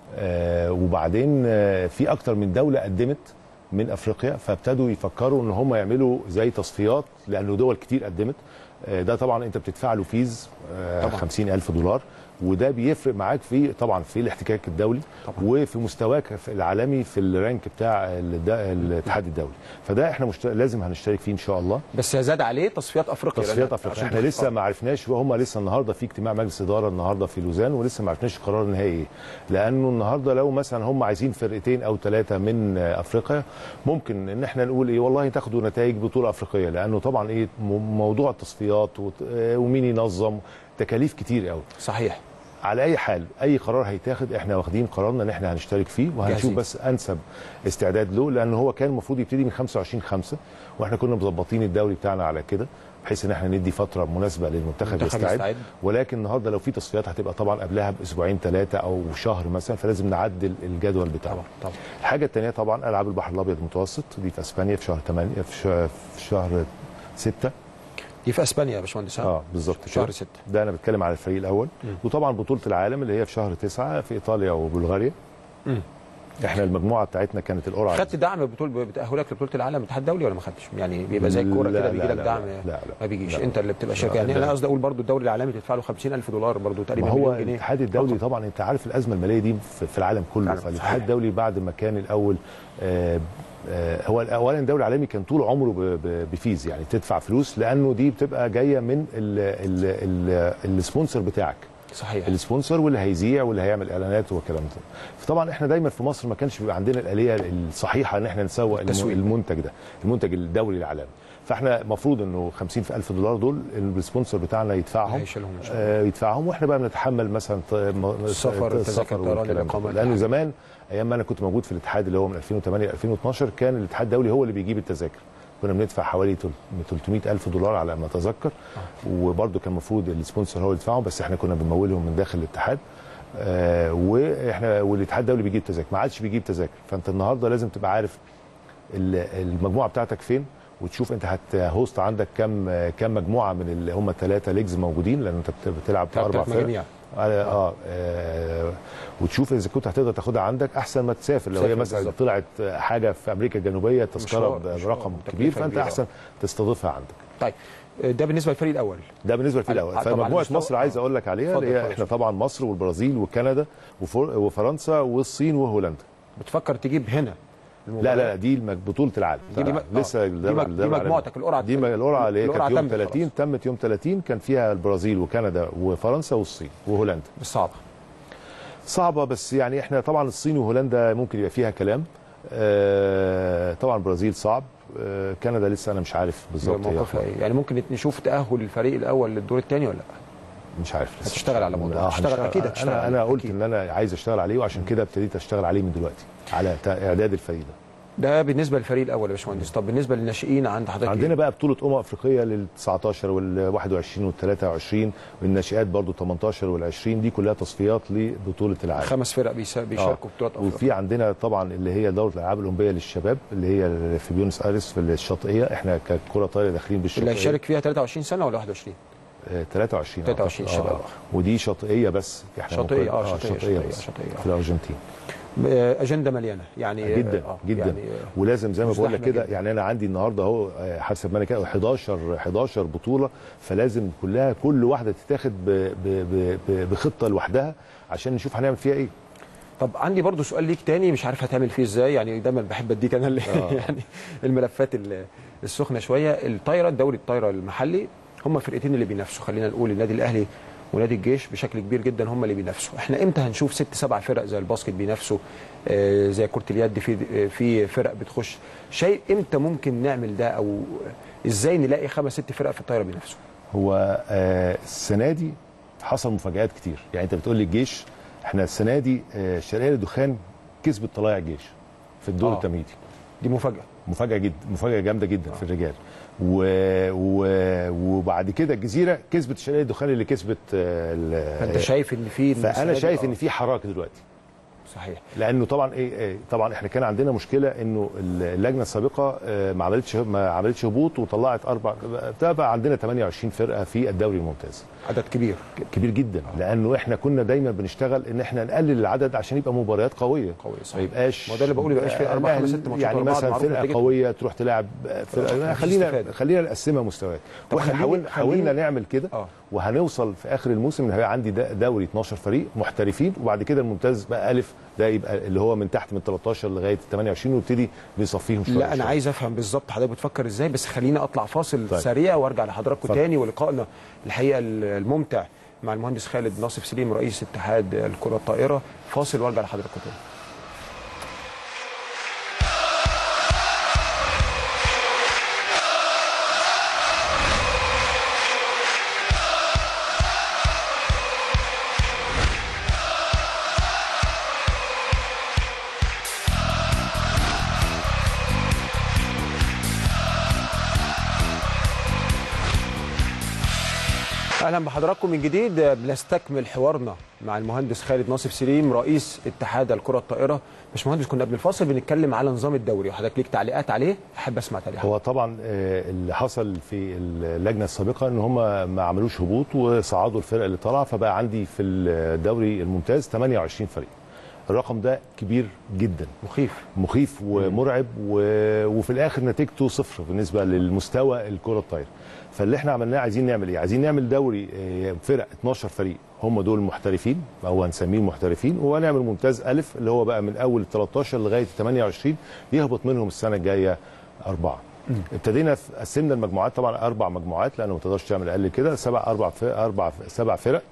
اه وبعدين اه في اكتر من دوله قدمت من افريقيا، فابتدوا يفكروا ان هم يعملوا زي تصفيات لانه دول كتير قدمت. ده طبعا انت بتدفع له فيز خمسين ألف دولار، وده بيفرق معاك في طبعا في الاحتكاك الدولي طبعا. وفي مستواك العالمي في الرانك بتاع الاتحاد الدولي، فده احنا مشت... لازم هنشترك فيه ان شاء الله. بس زاد عليه تصفيات افريقيا. تصفيات افريقيا احنا لسه ما عرفناش، وهم لسه النهارده في اجتماع مجلس اداره النهارده في لوزان ولسه ما عرفناش القرار النهائي ايه، لانه النهارده لو مثلا هم عايزين فرقتين او ثلاثه من افريقيا ممكن ان احنا نقول ايه والله تاخدوا نتائج بطوله افريقيه، لانه طبعا ايه موضوع التصفيات ومين ينظم تكاليف كتير قوي. صحيح. على اي حال اي قرار هيتاخد احنا واخدين قرارنا ان احنا هنشترك فيه وهنشوف بس انسب استعداد له، لان هو كان المفروض يبتدي من خمسة وعشرين خمسة واحنا كنا مظبطين الدوري بتاعنا على كده بحيث ان احنا ندي فتره مناسبه للمنتخب يستعد، ولكن النهارده لو في تصفيات هتبقى طبعا قبلها باسبوعين ثلاثه او شهر مثلا، فلازم نعدل الجدول بتاعه. طبعا طبعا. الحاجه الثانيه طبعا العاب البحر الابيض المتوسط دي في اسبانيا في شهر ثمانية في شهر ستة. دي في اسبانيا يا باشمهندس. اه بالظبط شهر ستة. ده انا بتكلم على الفريق الاول. م. وطبعا بطوله العالم اللي هي في شهر تسعة في ايطاليا وبلغاريا. م. احنا المجموعه بتاعتنا كانت القرعه. خدت دعم بطوله بتاهلك لبطوله العالم الاتحاد الدولي ولا ما خدتش؟ يعني بيبقى زي الكوره كده بيجي لك دعم. لا لا ما بيجيش. لا انت اللي بتبقى شركه. يعني انا قصدي اقول برضو الدوري العالمي تدفع له خمسين ألف دولار برضو تقريبا مليون جنيه. هو الاتحاد الدولي طبعا انت عارف الازمه الماليه دي في العالم كله، فالاتحاد الدولي بعد ما كان الاول آه هو اولا الدوري العالمي كان طول عمره بفيز، يعني تدفع فلوس لانه دي بتبقى جايه من السبونسر بتاعك. صحيح. السبونسر واللي هيذيع واللي هيعمل اعلانات والكلام ده. فطبعا احنا دايما في مصر ما كانش بيبقى عندنا الاليه الصحيحه ان احنا نسوق التسويق. المنتج ده المنتج الدولي العالمي، فاحنا المفروض انه خمسين ألف دولار دول السبونسر بتاعنا يدفعهم آه يدفعهم واحنا بقى بنتحمل مثلا السفر السفر والكلام، لانه زمان ايام ما انا كنت موجود في الاتحاد اللي هو من ألفين وثمانية ل ألفين واثناشر كان الاتحاد الدولي هو اللي بيجيب التذاكر، كنا بندفع حوالي ثلاثمائة ألف دولار على ما اتذكر، وبرده كان المفروض السبونسر هو اللي يدفعهم بس احنا كنا بنمولهم من داخل الاتحاد. آه واحنا والاتحاد الدولي بيجيب تذاكر، ما عادش بيجيب تذاكر، فانت النهارده لازم تبقى عارف المجموعه بتاعتك فين وتشوف انت هتهوست عندك كم كم مجموعه من اللي هم الثلاثه ليجز موجودين، لان انت بتلعب في اربع فرق. آه, اه وتشوف اذا كنت هتقدر تاخدها عندك احسن ما تسافر. لو هي مثلا بالزبط. طلعت حاجه في امريكا الجنوبيه تذكره برقم كبير فانت احسن تستضيفها عندك. طيب ده بالنسبه للفريق الاول. ده بالنسبه للفريق الاول. فمجموعه مصر عايز اقول لك عليها اللي هي احنا طبعا مصر والبرازيل وكندا وفرنسا والصين وهولندا. بتفكر تجيب هنا؟ لا لا دي بطوله العالم دي دي لسه دي, دي مجموعتك القرعه دي القرعه اللي هي كانت يوم ثلاثين تمت يوم ثلاثين كان فيها البرازيل وكندا وفرنسا والصين وهولندا. مش صعبه صعبه بس يعني احنا طبعا الصين وهولندا ممكن يبقى فيها كلام. آه طبعا البرازيل صعب. آه كندا لسه انا مش عارف بالظبط ايه. يعني ممكن نشوف تاهل الفريق الاول للدور الثاني ولا لا؟ مش عارف. هتشتغل على موضوع. هتشتغل اكيد هتشتغل. انا انا قلت أكيد. ان انا عايز اشتغل عليه وعشان كده ابتديت اشتغل عليه من دلوقتي على اعداد الفريق ده. ده بالنسبه للفريق الاول يا باشمهندس. طب بالنسبه للناشئين عند حضرتك عندنا إيه؟ بقى بطوله امم افريقيه لل تسعتاشر وال واحد وعشرين وال تلاتة وعشرين والناشئات برضو تمنتاشر وال عشرين، دي كلها تصفيات لبطوله العالم. خمس فرق بيشاركوا آه. في بطولات افريقيا. وفي عندنا طبعا اللي هي دوره الالعاب الاولمبيه للشباب اللي هي في بيونس ايرس في الشاطئيه، احنا ككره طايره داخلين بالشاطئيه. اللي هيشارك فيها تلاتة وعشرين سنه ولا واحد وعشرين؟ آه تلاتة وعشرين تلاتة وعشرين شباب. آه. ودي شاطئيه بس احنا شاطئيه اه شاطئيه شاطئيه بس شاطئيه في الارجنتين. اجنده مليانه يعني جدا آه جدا يعني ولازم زي ما بقول لك كده، جداً. يعني انا عندي النهارده اهو حسب ما انا كده حداشر حداشر بطوله، فلازم كلها كل واحده تتاخد ب- ب- ب- بخطه لوحدها عشان نشوف هنعمل فيها ايه. طب عندي برضو سؤال ليك تاني مش عارف هتعمل فيه ازاي، يعني دايما بحب اديك انا اللي آه. يعني الملفات ال- السخنه شويه. الطايره الدوري الطايره المحلي هم فرقتين اللي بينافسوا، خلينا نقول النادي الاهلي ونادي الجيش بشكل كبير جدا هم اللي بينافسوا. احنا امتى هنشوف ست سبع فرق زي الباسكت بينافسوا، آه زي كره اليد في آه في فرق بتخش؟ شيء امتى ممكن نعمل ده، او ازاي نلاقي خمس ست فرق في الطايره بينافسوا؟ هو آه السنه دي حصل مفاجآت كتير، يعني انت بتقول لي الجيش، احنا السنه دي آه الشرقيه للدخان كسبت طلائع الجيش في الدور آه. التمهيدي. دي مفاجاه مفاجاه جدا، مفاجاه جامده جدا آه. في الرجال. و... و... وبعد كده الجزيره كسبت الشرقيه للدخان اللي كسبت آه فانت شايف ان في فانا شايف ان في حراك دلوقتي. صحيح. لانه طبعا ايه, إيه طبعا احنا كان عندنا مشكله انه اللجنه السابقه ما عملتش ما عملتش هبوط وطلعت اربع، بقى عندنا تمنية وعشرين فرقه في الدوري الممتاز. عدد كبير كبير جدا آه. لانه احنا كنا دايما بنشتغل ان احنا نقلل العدد عشان يبقى مباريات قويه قويه صحيح. ما يبقاش ما ده اللي بقوله، ما يبقاش في اربع خمس ست ماتشات يعني مثلا فرقه قويه تروح تلعب فرقه. خلينا خلينا نقسمها مستويات، واحنا حاولنا حاولنا نعمل كده آه. وهنوصل في اخر الموسم ان هيبقى عندي دوري اتناشر فريق محترفين، وبعد كده الممتاز بقى الف ده يبقى اللي هو من تحت من تلتاشر لغايه تمنية وعشرين ونبتدي نصفيهم شويه. لا انا شوية. عايز افهم بالظبط حضرتك بتفكر ازاي، بس خليني اطلع فاصل طيب. سريع وارجع لحضراتكم تاني ولقائنا الحقيقه الممتع مع المهندس خالد ناصف سليم رئيس اتحاد الكره الطائره. فاصل وارجع لحضراتكم تاني. اهلا بحضراتكم من جديد. بنستكمل حوارنا مع المهندس خالد ناصف سليم رئيس اتحاد الكره الطائره. باشمهندس كنا قبل الفاصل بنتكلم على نظام الدوري وحضرتك ليك تعليقات عليه، احب اسمع تعليقات. هو طبعا اللي حصل في اللجنه السابقه ان هم ما عملوش هبوط وصعدوا الفرق اللي طالعه، فبقى عندي في الدوري الممتاز تمنية وعشرين فريق. الرقم ده كبير جدا، مخيف مخيف ومرعب و... وفي الاخر نتيجته صفر بالنسبه للمستوى الكره الطايره. فاللي احنا عملناه عايزين نعمل ايه؟ عايزين نعمل دوري فرق اتناشر فريق هم دول المحترفين او هنسميه المحترفين، وهنعمل ممتاز الف اللي هو بقى من اول تلتاشر لغايه تمنية وعشرين يهبط منهم السنه الجايه اربعه. ابتدينا قسمنا المجموعات طبعا اربع مجموعات لانه ما تقدرش تعمل اقل كده، سبع اربع فرق اربع سبع فرق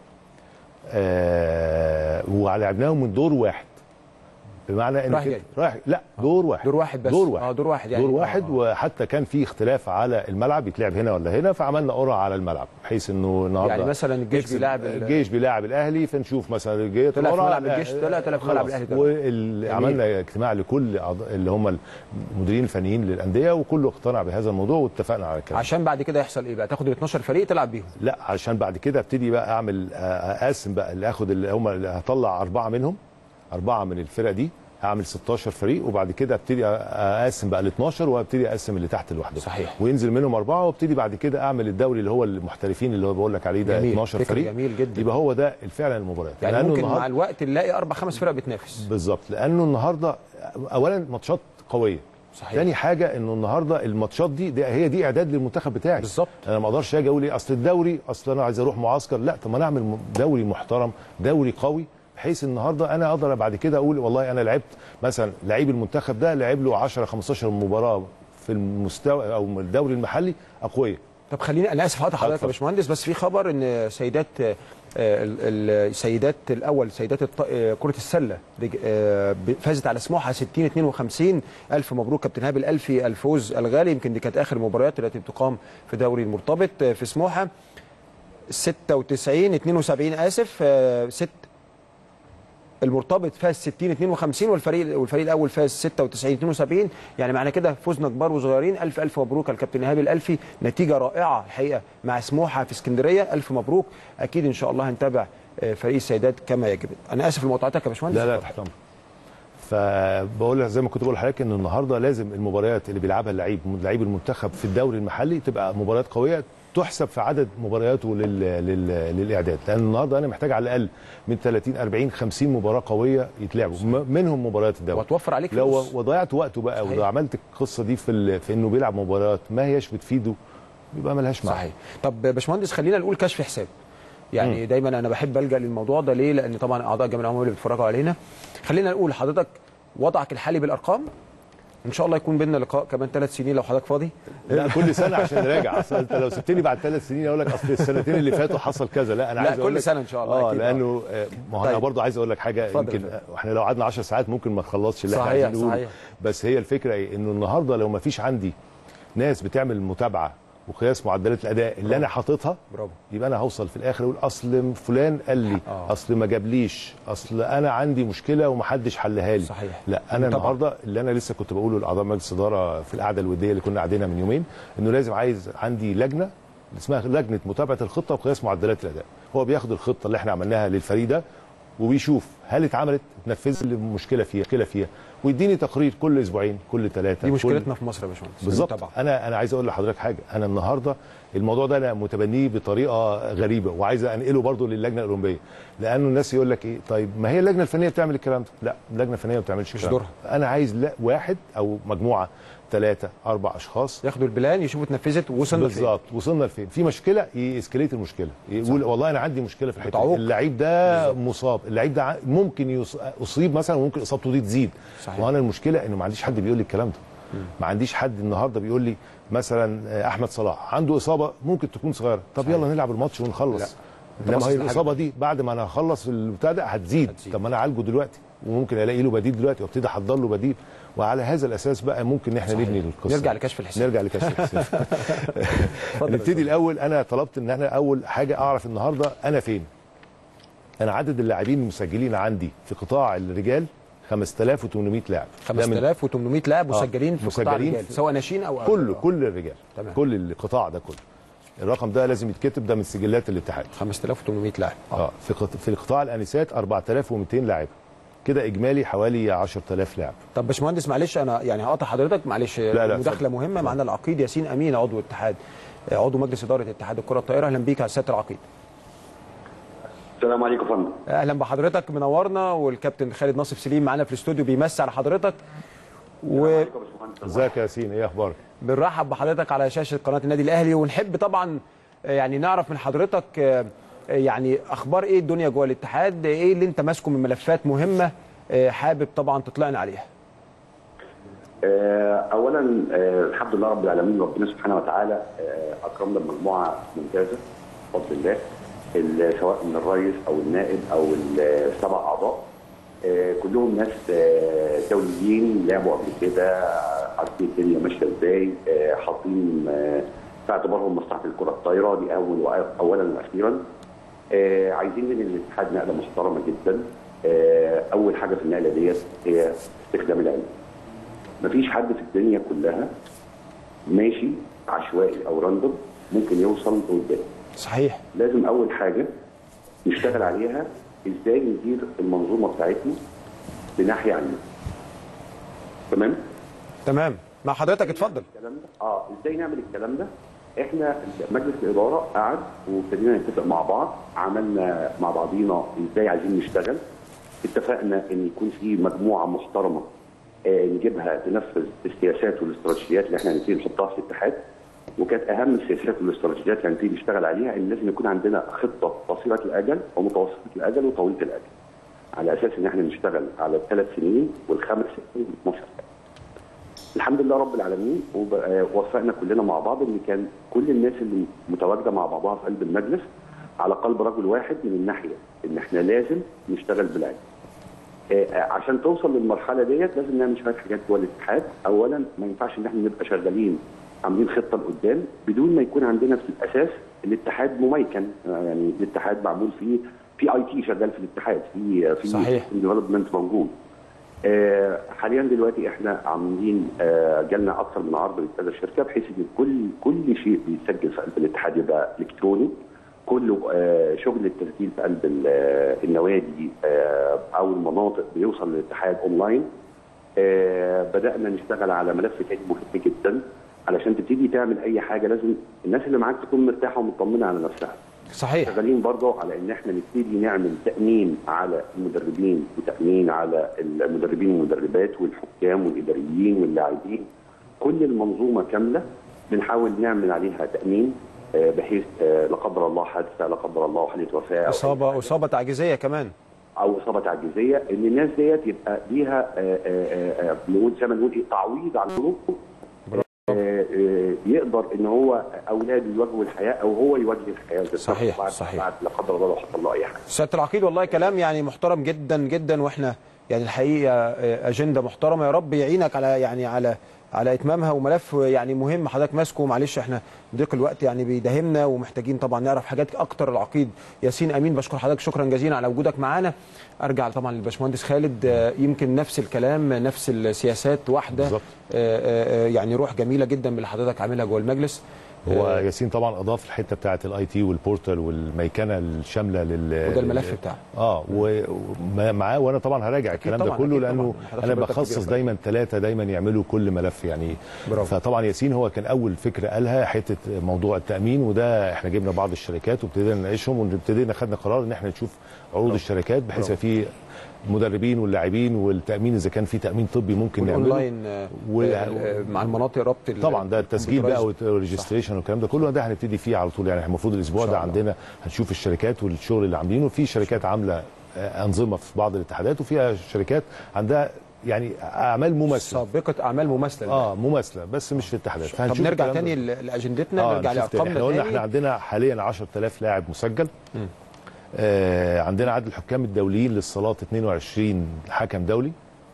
آه ولعبناهم من دور واحد، بمعنى ان رايح رايح لا دور واحد دور واحد بس دور واحد اه دور واحد يعني دور واحد آه. وحتى كان في اختلاف على الملعب يتلعب هنا ولا هنا، فعملنا قرعه على الملعب بحيث انه النهارده يعني مثلا الجيش بيلاعب الجيش بيلاعب الاهلي، فنشوف مثلا الجيش طلع في ملعب الجيش طلع طلع في ملعب الاهلي. وعملنا اجتماع لكل اللي هم المديرين الفنيين للانديه وكله اقتنع بهذا الموضوع واتفقنا على كده. عشان بعد كده يحصل ايه بقى؟ تاخد ال اتناشر فريق تلعب بيهم؟ لا عشان بعد كده ابتدي بقى اعمل اقسم بقى اللي اخد اللي هم اللي هطلع اربعه منهم اربعه من الفرق دي اعمل ستاشر فريق، وبعد كده ابتدي اقسم بقى ال اتناشر وابتدي اقسم اللي تحت لوحده. صحيح. وينزل منهم اربعه وابتدي بعد كده اعمل الدوري اللي هو المحترفين اللي هو بقول لك عليه ده اتناشر فريق. جميل جدا. يبقى هو ده فعلا المباريات. يعني ممكن مع الوقت نلاقي اربع خمس فرق بتنافس. بالظبط، لانه النهارده اولا ماتشات قويه. صحيح. تاني حاجه انه النهارده الماتشات دي, دي هي دي اعداد للمنتخب بتاعي. بالظبط. انا ما اقدرش اجي اقول ايه اصل الدوري اصل انا عايز اروح معسكر، لا طب ما نعمل دوري محترم دوري قوي بحيث النهارده انا اقدر بعد كده اقول والله انا لعبت مثلا لعيب المنتخب ده لعب له عشرة خمستاشر مباراه في المستوى او الدوري المحلي اقوياء. طب خليني انا اسف هقطع حضرتك يا باشمهندس، بس في خبر ان سيدات السيدات الاول سيدات كره السله فازت على سموحه ستين اتنين وخمسين. الف مبروك كابتن هاب الالفي الفوز الغالي. يمكن دي كانت اخر المباريات التي بتقام في دوري المرتبط في سموحه. ستة وتسعين اتنين وسبعين اسف ست المرتبط فاز ستين اتنين وخمسين والفريق والفريق الاول فاز ستة وتسعين اتنين وسبعين، يعني معنى كده فوزنا كبار وصغيرين. الف الف مبروك الكابتن ايهاب الالفي، نتيجه رائعه الحقيقه مع سموحه في اسكندريه، الف مبروك. اكيد ان شاء الله هنتابع فريق السيدات كما يجب. انا اسف لمقاطعتك يا باشمهندس. لا لا تحت امرك. فبقول زي ما كنت بقول لحضرتك ان النهارده لازم المباريات اللي بيلعبها اللعيب لعيب المنتخب في الدوري المحلي تبقى مباريات قويه تحسب في عدد مبارياته لل... لل... للاعداد، لان النهارده انا محتاج على الاقل من ثلاثين اربعين خمسين مباراه قويه يتلعبوا منهم مباريات الدوري، وتوفر عليك لو فلوس. وضيعت وقته بقى ولو عملت القصه دي في ال... في انه بيلعب مباريات ما هياش بتفيده يبقى مالهاش معنى. صحيح. طب باشمهندس خلينا نقول كشف حساب، يعني م. دايما انا بحب الجا للموضوع ده ليه؟ لان طبعا اعضاء الجمعيه العموميه اللي بيتفرجوا علينا. خلينا نقول حضرتك وضعك الحالي بالارقام، ان شاء الله يكون بيننا لقاء كمان ثلاث سنين لو حضرتك فاضي. لا كل سنه عشان نراجع، اصل انت لو سبتني بعد ثلاث سنين اقول لك اصل السنتين اللي فاتوا حصل كذا، لا انا لا عايز اقول كل سنه ان شاء الله. اه لانه ما هو طيب. انا برضه عايز اقول لك حاجه، يمكن احنا لو قعدنا عشر ساعات ممكن ما نخلصش اللي احنا عايزين نقوله. صحيح. بس هي الفكره ايه؟ انه النهارده لو ما فيش عندي ناس بتعمل متابعه وقياس معدلات الاداء اللي برافو. انا حاططها برافو، يبقى انا هوصل في الاخر اقول اصل فلان قال لي آه. اصل ما جابليش، اصل انا عندي مشكله ومحدش حلها لي. صحيح. لا انا النهارده اللي انا لسه كنت بقوله لاعضاء مجلس الاداره في القعده الوديه اللي كنا قاعدينها من يومين، انه لازم عايز عندي لجنه اسمها لجنه متابعه الخطه وقياس معدلات الاداء. هو بياخد الخطه اللي احنا عملناها للفريق ده وبيشوف هل اتعملت اتنفذت اللي مشكله فيها مشكله فيها ويديني تقرير كل اسبوعين كل ثلاثه. دي مشكلتنا في مصر يا باشمهندس بالظبط. انا انا عايز اقول لحضرتك حاجه، انا النهارده الموضوع ده انا متبنيه بطريقه غريبه وعايز انقله برضه للجنه الاولمبيه، لانه الناس يقول لك ايه طيب ما هي اللجنه الفنيه بتعمل الكلام ده، لا اللجنه الفنيه ما بتعملش الكلام ده. انا عايز لا واحد او مجموعه ثلاثه اربع اشخاص ياخدوا البلان يشوفوا اتنفذت ووصلنا لفين بالظبط، وصلنا لفين، في مشكله يسكليت المشكله، يقول والله انا عندي مشكله في الحته، اللعيب ده بالزبط. مصاب، اللعيب ده ممكن يصيب مثلا وممكن اصابته دي تزيد. صحيح. وانا المشكله انه ما عنديش حد بيقول لي الكلام ده. م. ما عنديش حد النهارده بيقول لي مثلا احمد صلاح عنده اصابه ممكن تكون صغيره، طب صحيح. يلا نلعب الماتش ونخلص. لما هي الاصابه دي بعد ما انا اخلص البتاع ده هتزيد. هتزيد، طب ما انا اعالجه دلوقتي وممكن الاقي له بديل دلوقتي وابتدي احضر له بديل، وعلى هذا الاساس بقى ممكن ان احنا نبني القصه. نرجع لكشف الحساب. نرجع لكشف الحساب. نبتدي الاول. انا طلبت ان احنا اول حاجه اعرف النهارده انا فين. انا عدد اللاعبين المسجلين عندي في قطاع الرجال خمسة آلاف وثمانمائة لاعب. خمسة آلاف وثمانمائة لاعب مسجلين في مسجلين قطاع الرجال سواء ناشئين او كله كل الرجال. تمام. كل القطاع ده كله. الرقم ده لازم يتكتب، ده من سجلات الاتحاد. خمسة آلاف وثمانمائة لاعب. اه في في القطاع الانسات أربعة آلاف ومئتين لاعب. كده اجمالي حوالي عشرة آلاف لاعب. طب باشمهندس معلش انا يعني هقطع حضرتك معلش، مداخله مهمه. معانا العقيد ياسين امين عضو اتحاد عضو مجلس اداره اتحاد الكره الطائره. اهلا بيك يا سياده العقيد. السلام عليكم يا فندم. اهلا بحضرتك، منورنا. والكابتن خالد ناصف سليم معانا في الاستوديو بيمسي على حضرتك. و ازيك يا ياسين، ايه اخبارك؟ بنرحب بحضرتك على شاشه قناه النادي الاهلي، ونحب طبعا يعني نعرف من حضرتك يعني اخبار ايه الدنيا جوه الاتحاد، ايه اللي انت ماسكه من ملفات مهمه حابب طبعا تطلعنا عليها. اولا الحمد لله رب العالمين، ربنا سبحانه وتعالى اكرمنا بمجموعه ممتازه بفضل الله، سواء من الرئيس او النائب او السبع اعضاء كلهم ناس دوليين لعبوا قبل كده، عارفين الدنيا ماشيه ازاي، حاطين في اعتبارهم مصلحه الكره الطايره دي اول اولا واخيرا. عايزين من الاتحاد نقله محترمه جدا. اول حاجه في النقله ديت هي استخدام العلم. مفيش حد في الدنيا كلها ماشي عشوائي او راندوم ممكن يوصل لقدام. صحيح. لازم اول حاجه نشتغل عليها ازاي ندير المنظومه بتاعتنا بناحيه علميه. تمام؟ تمام، مع حضرتك اتفضل. اه ازاي نعمل الكلام ده؟ احنا مجلس الاداره قعد وابتدينا نتفق مع بعض، عملنا مع بعضينا ازاي عايزين نشتغل. اتفقنا ان يكون في مجموعه محترمه آه نجيبها تنفذ السياسات والاستراتيجيات اللي احنا هنبتدي نحطها في الاتحاد. وكانت اهم السياسات والاستراتيجيات اللي هنبتدي نشتغل عليها ان لازم يكون عندنا خطه قصيره الاجل ومتوسطه الاجل وطويله الاجل. على اساس ان احنا نشتغل على الثلاث سنين والخمس سنين واثناشر سنه. الحمد لله رب العالمين، ووفقنا كلنا مع بعض ان كان كل الناس اللي متواجده مع بعضها في قلب المجلس على قلب رجل واحد من الناحيه ان احنا لازم نشتغل بالعلم. عشان توصل للمرحله ديت لازم نعمل شويه حاجات جوه الاتحاد. اولا ما ينفعش ان احنا نبقى شغالين عاملين خطه لقدام بدون ما يكون عندنا في الاساس الاتحاد مميكن، يعني الاتحاد معمول فيه في اي تي شغال في الاتحاد، في في صحيح ديفلوبمنت موجود. آه حاليا دلوقتي احنا عاملين آه جالنا اكثر من عرض لكذا شركه بحيث ان كل كل شيء بيتسجل في قلب الاتحاد يبقى الكتروني، كله آه شغل التسجيل في قلب النوادي آه او المناطق بيوصل للاتحاد اونلاين. آه بدانا نشتغل على ملف تاني مهم جدا، علشان تبتدي تعمل اي حاجه لازم الناس اللي معاك تكون مرتاحه ومطمنه على نفسها. صحيح. شغالين برضه على ان احنا نبتدي نعمل تامين على المدربين وتامين على المدربين والمدربات والحكام والاداريين واللاعبين، كل المنظومه كامله بنحاول نعمل عليها تامين بحيث لا قدر الله حادثه، لا قدر الله حاله وفاه، اصابه اصابه تعجيزيه كمان او اصابه تعجيزيه، ان الناس ديت يبقى ليها نقول زي ما نقول ايه تعويض عن ظروفهم، يقدر ان هو اولاده يواجهوا الحياه او هو يواجه الحياه. صحيح بعد صحيح. بعد لا قدر الله لو حصل له اي حاجه. سياده العقيد والله كلام يعني محترم جدا جدا، واحنا يعني الحقيقه اجنده محترمه، يا رب يعينك على يعني على على اتمامها، وملف يعني مهم حضرتك ماسكه. معلش احنا ضيق الوقت يعني بيداهمنا ومحتاجين طبعا نعرف حاجات اكتر. العقيد ياسين امين بشكر حضرتك شكرا جزيلا على وجودك معانا. ارجع طبعا للباشمهندس خالد، يمكن نفس الكلام نفس السياسات واحده بالظبط، يعني روح جميله جدا من اللي حضرتك عاملها جوه المجلس. هو ياسين طبعا اضاف الحته بتاعه الاي تي والبورتال والميكنه الشامله لل وده الملف بتاعه اه ومعاه، وانا طبعا هراجع الكلام ده كله لانه انا بخصص دايما ثلاثه دايما يعملوا كل ملف يعني برافو. فطبعا ياسين هو كان اول فكره قالها حته موضوع التامين، وده احنا جبنا بعض الشركات وابتدينا نناقشهم وابتدينا خدنا قرار ان احنا نشوف عروض الشركات بحيث في مدربين واللاعبين والتامين اذا كان في تامين طبي ممكن نعمله اونلاين و... مع المناطق ربط طبعا ده التسجيل بقى والريجستريشن والكلام ده كله، ده هنبتدي فيه على طول. يعني المفروض الاسبوع ده عندنا هنشوف الشركات والشغل اللي عاملينه. في شركات عامله انظمه في بعض الاتحادات، وفيها شركات عندها يعني اعمال مماثله، سابقه اعمال مماثله اه مماثله بس مش في الاتحادات. طب نرجع تاني لاجندتنا، آه نرجع لارقامنا احنا قلنا احنا عندنا حاليا عشرة آلاف لاعب مسجل. م. آه عندنا عدد الحكام الدوليين للصالات اثنين وعشرين حكم دولي.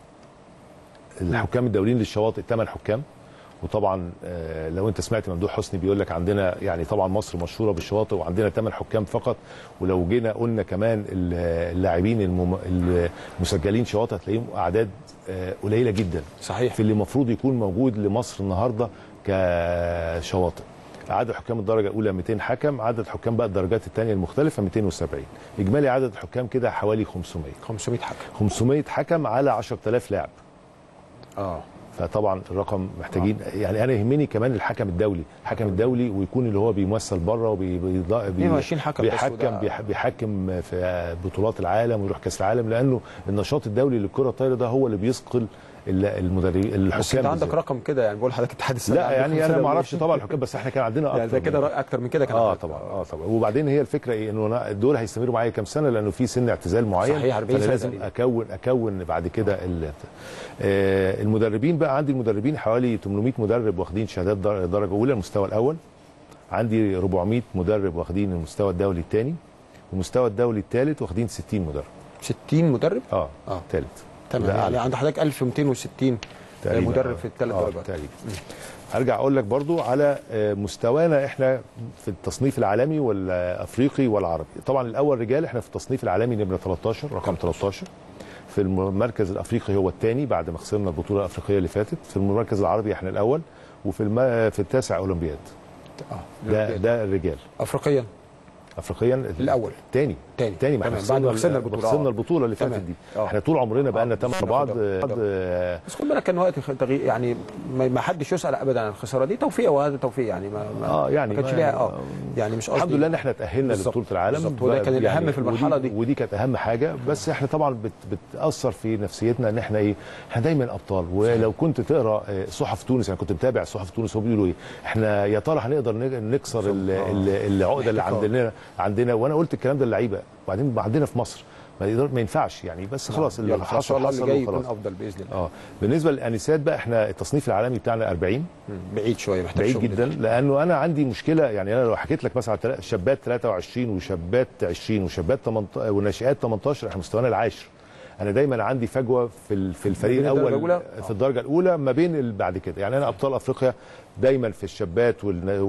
الحكام الدوليين للشواطئ ثمانية حكام. وطبعا آه لو انت سمعت ممدوح حسني بيقول لك عندنا يعني طبعا مصر مشهوره بالشواطئ وعندنا ثمانية حكام فقط، ولو جينا قلنا كمان اللاعبين المسجلين شواطئ هتلاقيهم اعداد آه قليله جدا. صحيح. في اللي المفروض يكون موجود لمصر النهارده كشواطئ. عدد حكام الدرجه الاولى مئتين حكم، عدد حكام بقى الدرجات الثانيه المختلفه مئتين وسبعين، اجمالي عدد الحكام كده حوالي خمسمائة خمسمائة حكم خمسمائة حكم على عشرة آلاف لاعب. اه فطبعا الرقم محتاجين آه. يعني انا يهمني كمان الحكم الدولي، الحكم الدولي ويكون اللي هو بيمثل بره اثنين وعشرين حكم بيحكم بيحكم في بطولات العالم ويروح كاس العالم، لانه النشاط الدولي للكره الطايره ده هو اللي بيثقل المدربين الحكام. بس انت عندك رقم كده يعني بقول لحضرتك اتحاد السله لا يعني انا ما اعرفش طبعا الحكام، بس احنا كان عندنا اكتر يعني ده كده اكتر من كده كان اه طبعا اه طبعا. وبعدين هي الفكره ايه انه دول هيستمروا معايا كام سنه لانه في سن اعتزال معين. صحيح أربعين سنة لازم اكون اكون بعد كده آه المدربين بقى. عندي المدربين حوالي ثمانمائة مدرب واخدين شهادات درجه اولى المستوى الاول، عندي أربعمائة مدرب واخدين المستوى الدولي الثاني، والمستوى الدولي الثالث واخدين ستين مدرب. ستين مدرب؟ اه اه ثالث. تمام. يعني عند حضرتك ألف ومئتين وستين تقريبا مدرب في الثلاث آه درجات تقريبا. هرجع اقول لك برضو على مستوانا احنا في التصنيف العالمي والافريقي والعربي. طبعا الاول رجال احنا في التصنيف العالمي نمره ثلاثة عشر رقم ثلاثة عشر، في المركز الافريقي هو الثاني بعد ما خسرنا البطوله الافريقيه اللي فاتت، في المركز العربي احنا الاول، وفي الم... في التاسع اولمبياد. اه ده ده الرجال. افريقيا افريقيا الاول تاني تاني تاني ما احنا بعد ما خسرنا البطوله خسرنا البطوله اللي فاتت دي. أوه. احنا طول عمرنا بقى لنا تمام بعض. بس خد بالك كان وقت تغيير يعني ما حدش يسال ابدا عن الخساره دي، توفيق وهذا توفيق يعني ما ما, آه يعني ما كانش ليها اه يعني مش قصدي. الحمد لله ان احنا تاهلنا لبطوله العالم، وده كان الاهم يعني في المرحله ودي دي ودي كانت اهم حاجه. بس احنا طبعا بت بتاثر في نفسيتنا ان احنا ايه احنا دايما ابطال. ولو كنت تقرا صحف تونس، انا كنت متابع صحف تونس وهم بيقولوا ايه احنا يا ترى هنقدر نكسر العقده اللي عندنا عندنا وانا قلت الكلام ده للعيبه. وبعدين عندنا في مصر ما, ما ينفعش يعني، بس خلاص اللي ان شاء الله اللي جاي يكون افضل باذن الله. اه بالنسبه للانسات بقى احنا التصنيف العالمي بتاعنا أربعين، بعيد شويه محتاج بعيد جدا ده. لانه انا عندي مشكله يعني. انا لو حكيت لك مثلا شابات ثلاثة وعشرين وشابات عشرين وشابات ثمانية وناشئات ثمانية عشر، احنا مستوانا العاشر. انا دايما عندي فجوه في في الفريق الاول في الدرجه الاولى ما بين بعد كده. يعني انا ابطال افريقيا دايما في الشابات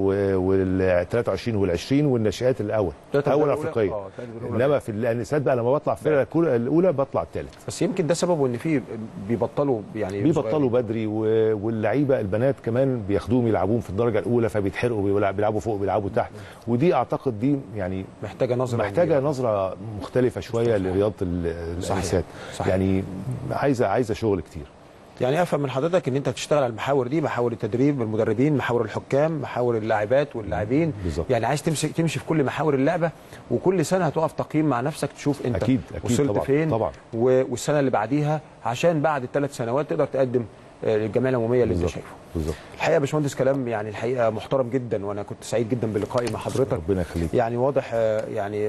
وال ثلاثة وعشرين وال عشرين والناشئات الاول اول افريقيه. انما في النسات بقى لما بطلع في الفرقه الاولى بطلع الثالث. بس يمكن ده سببه ان في بيبطلوا يعني بيبطلوا بدري، واللعيبه البنات كمان بياخدوهم يلعبوهم في الدرجه الاولى فبيتحرقوا، بيلعبوا فوق بيلعبوا تحت، ودي اعتقد دي يعني محتاجه نظره محتاجه نظره مختلفه شويه لرياضه النسات. يعني عايزه عايزه شغل كتير. يعني افهم من حضرتك ان انت هتشتغل على المحاور دي، محاور التدريب، المدربين، محاور الحكام، محاور اللاعبات واللاعبين. يعني عايز تمشي تمشي في كل محاور اللعبه، وكل سنه هتقف تقييم مع نفسك تشوف انت أكيد أكيد وصلت طبعًا فين طبعًا. والسنه اللي بعديها، عشان بعد الثلاث سنوات تقدر تقدم للجمعيه العموميه اللي انت شايفه. بالظبط. الحقيقه يا باشمهندس كلام يعني الحقيقه محترم جدا، وانا كنت سعيد جدا بلقائي مع حضرتك. ربنا يخليك. يعني واضح يعني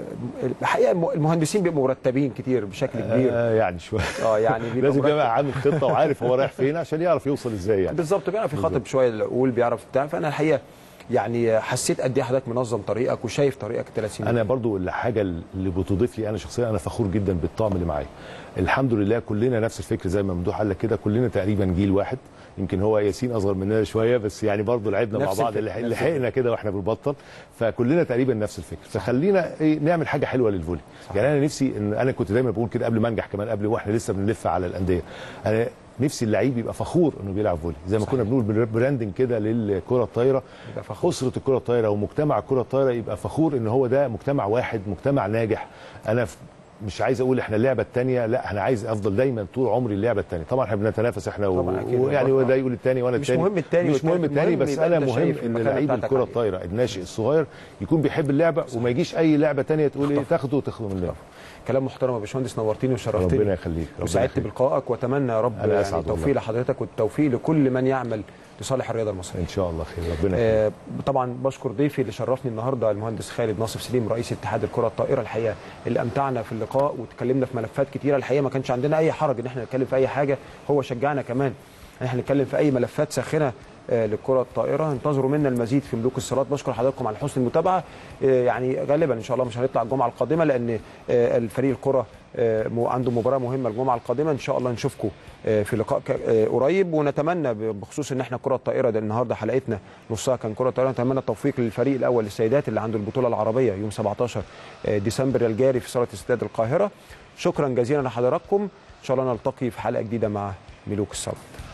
الحقيقه المهندسين بيبقوا مرتبين كتير بشكل كبير. آه يعني شويه اه يعني لازم يبقى عامل خطه وعارف هو رايح فين عشان يعرف يوصل ازاي يعني. بالظبط، بيعرف يخاطب شويه العقول، بيعرف بتاع. فانا الحقيقه يعني حسيت قد ايه حضرتك منظم طريقك وشايف طريقك الثلاث سنين. انا برضو الحاجه اللي بتضيف لي انا شخصيا، انا فخور جدا بالطاقم اللي معايا. الحمد لله كلنا نفس الفكر زي ما ممدوح قال لك كده، كلنا تقريبا جيل واحد. يمكن هو ياسين اصغر مننا شويه، بس يعني برضو لعبنا مع بعض، لحقنا كده واحنا بنبطل، فكلنا تقريبا نفس الفكر. فخلينا ايه نعمل حاجه حلوه للفولي. يعني انا نفسي ان انا كنت دايما بقول كده قبل ما انجح كمان، قبل واحنا لسه بنلف على الانديه، انا نفسي اللعيب يبقى فخور انه بيلعب فولي، زي ما صحيح. كنا بنقول براندنج كده للكره الطايره، اسره الكره الطايره ومجتمع الكره الطايره يبقى فخور ان هو ده مجتمع واحد، مجتمع ناجح. انا مش عايز اقول احنا اللعبه الثانيه، لا احنا عايز افضل دايما طول عمري اللعبه الثانيه. طبعا احنا بنتنافس احنا ويعني هو ده يقول الثاني وانا الثاني، مش مهم الثاني مش مهم الثاني، بس انا مهم ان لعيب الكره الطايره الناشئ الصغير يكون بيحب اللعبه، وما يجيش اي لعبه ثانيه تقول ايه تاخده وتاخده من اللعبه. كلام محترم يا باشمهندس، نورتني وشرفتني. ربنا يخليك. وسعدت بلقائك، واتمنى يا رب يعني التوفيق لحضرتك والتوفيق لكل من يعمل لصالح الرياضه المصريه. ان شاء الله خير، ربنا يخليك. آه طبعا بشكر ضيفي اللي شرفني النهارده المهندس خالد ناصف سليم رئيس اتحاد الكره الطائره، الحقيقه اللي امتعنا في اللقاء واتكلمنا في ملفات كتيره. الحقيقه ما كانش عندنا اي حرج ان احنا نتكلم في اي حاجه، هو شجعنا كمان ان احنا نتكلم في اي ملفات ساخنه آه للكره الطائره. انتظروا منا المزيد في ملوك الصالات. بشكر حضراتكم على حسن المتابعه. آه يعني غالبا ان شاء الله مش هنطلع الجمعه القادمه، لان آه الفريق الكره آه عنده مباراه مهمه الجمعه القادمه. ان شاء الله نشوفكم آه في لقاء آه قريب، ونتمنى بخصوص ان احنا الكره الطائره ده النهارده حلقتنا نصها كان كره طائره، نتمنى التوفيق للفريق الاول للسيدات اللي عنده البطوله العربيه يوم سبعتاشر ديسمبر الجاري في صاله استاد القاهره. شكرا جزيلا لحضراتكم، ان شاء الله نلتقي في حلقه جديده مع ملوك الصالات.